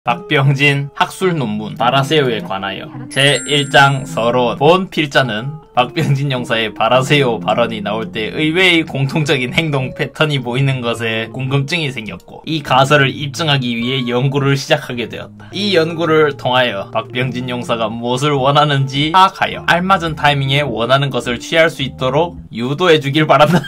박병진 학술 논문 바라세요에 관하여 제1장 서론 본 필자는 박병진 용사의 바라세요 발언이 나올 때 의외의 공통적인 행동 패턴이 보이는 것에 궁금증이 생겼고 이 가설을 입증하기 위해 연구를 시작하게 되었다. 이 연구를 통하여 박병진 용사가 무엇을 원하는지 파악하여 알맞은 타이밍에 원하는 것을 취할 수 있도록 유도해주길 바란다.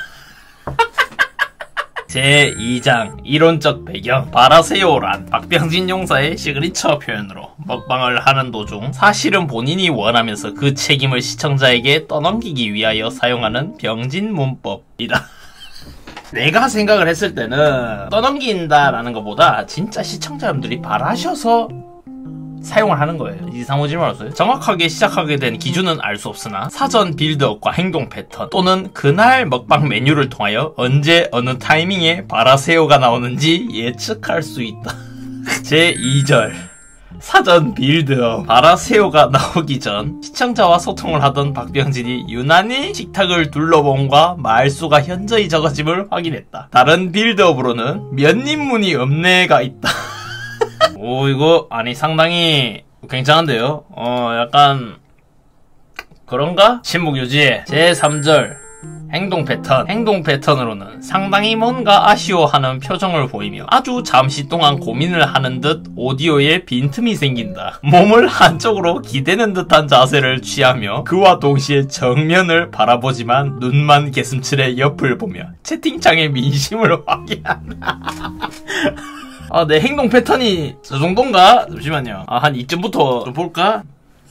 제2장 이론적 배경 바라세요란 박병진 용사의 시그니처 표현으로 먹방을 하는 도중 사실은 본인이 원하면서 그 책임을 시청자에게 떠넘기기 위하여 사용하는 병진 문법이다. 내가 생각을 했을 때는 떠넘긴다라는 것보다 진짜 시청자분들이 바라셔서 사용을 하는 거예요. 이상하지 말았어요. 정확하게 시작하게 된 기준은 알 수 없으나 사전 빌드업과 행동 패턴 또는 그날 먹방 메뉴를 통하여 언제 어느 타이밍에 바라세요가 나오는지 예측할 수 있다. 제2절 사전 빌드업 바라세요가 나오기 전 시청자와 소통을 하던 박병진이 유난히 식탁을 둘러본과 말수가 현저히 적어짐을 확인했다. 다른 빌드업으로는 몇 인문이 없네가 있다. 오 이거 아니 상당히 괜찮은데요? 약간 그런가? 침묵 유지해. 제3절 행동 패턴 행동 패턴으로는 상당히 뭔가 아쉬워하는 표정을 보이며 아주 잠시 동안 고민을 하는 듯 오디오에 빈틈이 생긴다. 몸을 한쪽으로 기대는 듯한 자세를 취하며 그와 동시에 정면을 바라보지만 눈만 개슴츠레 옆을 보며 채팅창의 민심을 확인한다. 내 행동 패턴이 저 정도인가? 잠시만요. 한 이쯤부터 좀 볼까?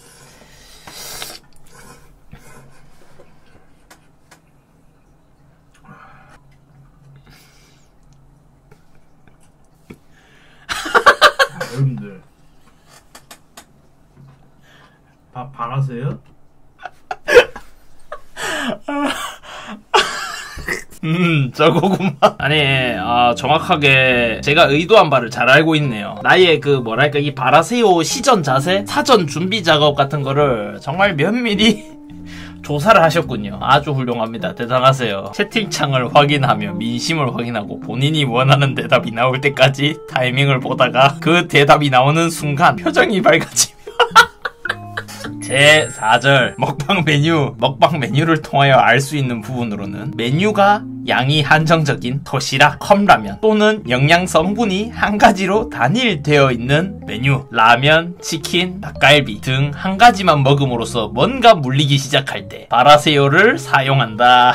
여러분들 밥 바라세요? 저거구만. 아니, 정확하게 제가 의도한 바를 잘 알고 있네요. 나의 그 뭐랄까 이 바라세요 시전 자세, 사전 준비 작업 같은 거를 정말 면밀히 조사를 하셨군요. 아주 훌륭합니다. 대단하세요. 채팅창을 확인하며 민심을 확인하고 본인이 원하는 대답이 나올 때까지 타이밍을 보다가 그 대답이 나오는 순간 표정이 밝아지며 제4절 먹방 메뉴를 통하여 알 수 있는 부분으로는 메뉴가 양이 한정적인 도시락, 컵라면 또는 영양 성분이 한 가지로 단일되어 있는 메뉴, 라면, 치킨, 닭갈비 등 한 가지만 먹음으로써 뭔가 물리기 시작할 때 바라세요를 사용한다.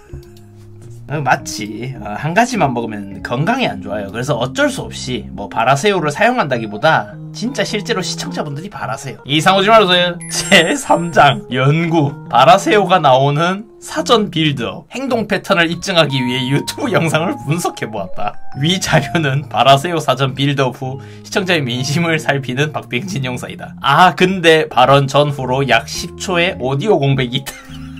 맞지. 한 가지만 먹으면 건강에 안 좋아요. 그래서 어쩔 수 없이 뭐 바라세요를 사용한다기보다 진짜 실제로 시청자분들이 바라세요. 이상 오지 말아서요. 제3장 연구 바라세요가 나오는 사전 빌드업 행동 패턴을 입증하기 위해 유튜브 영상을 분석해보았다. 위 자료는 바라세요 사전 빌드업 후 시청자의 민심을 살피는 박병진 용사이다. 근데 발언 전후로 약 10초의 오디오 공백이 있다.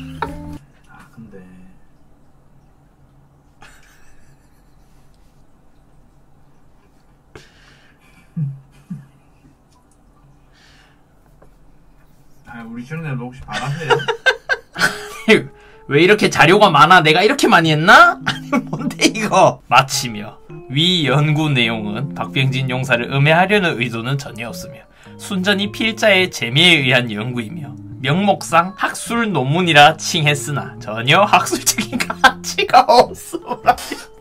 우리 시청자들 혹시 바라세요? 왜 이렇게 자료가 많아? 내가 이렇게 많이 했나? 아니 뭔데 이거? 마치며 위 연구 내용은 박병진 용사를 음해하려는 의도는 전혀 없으며 순전히 필자의 재미에 의한 연구이며 명목상 학술 논문이라 칭했으나 전혀 학술적인 가치가 없으라.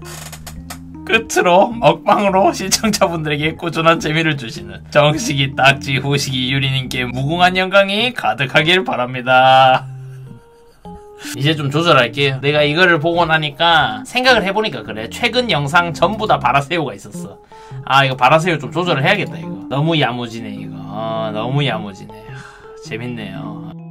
끝으로 먹방으로 시청자분들에게 꾸준한 재미를 주시는 정식이 딱지 후식이 유리님께 무궁한 영광이 가득하길 바랍니다. 이제 좀 조절할게요. 내가 이거를 보고 나니까 생각을 해보니까 그래. 최근 영상 전부 다 바라세요가 있었어. 이거 바라세요 좀 조절을 해야겠다 이거. 너무 야무지네 이거. 너무 야무지네. 재밌네요.